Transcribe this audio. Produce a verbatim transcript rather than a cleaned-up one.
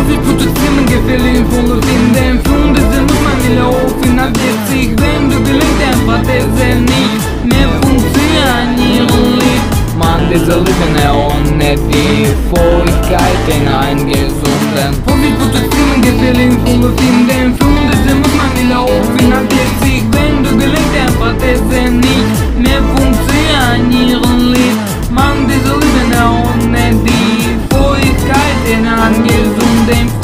Vorsicht produzieren gefällig Verlust in den Führung. Das muss man nicht laufen, ab jetzt sich, wenn du gelingt, einfach das nicht mehr funktionieren lieb. Man, diese Leben ohne die Fähigkeiten eingesunden. Vorsicht produzieren gefällig Verlust in den Führung. Das muss man nicht laufen, ab jetzt sich, wenn du gelingt, einfach das nicht mehr funktionieren lieb. Man, diese Leben ohne die Fähigkeiten angesunden.